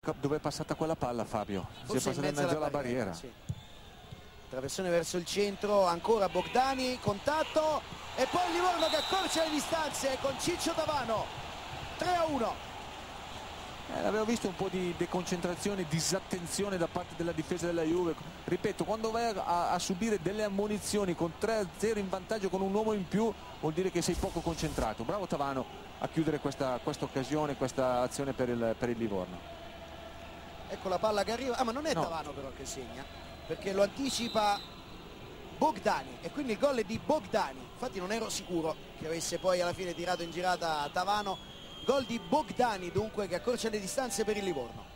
dove è passata quella palla, Fabio? Si è Forse passata in mezzo alla barriera. Sì. Traversone verso il centro, ancora Bogdani, contatto e poi il Livorno che accorcia le distanze con Ciccio Tavano. 3-1. Avevo visto un po' di deconcentrazione, disattenzione da parte della difesa della Juve. Ripeto, quando vai a subire delle ammonizioni con 3-0 in vantaggio con un uomo in più, vuol dire che sei poco concentrato. Bravo Tavano a chiudere questa occasione, questa azione per il Livorno. Ecco la palla che arriva, ma non è Tavano però che segna, perché lo anticipa Bogdani e quindi il gol è di Bogdani. Infatti non ero sicuro che avesse poi alla fine tirato in girata Tavano. Gol di Bogdani dunque, che accorcia le distanze per il Livorno.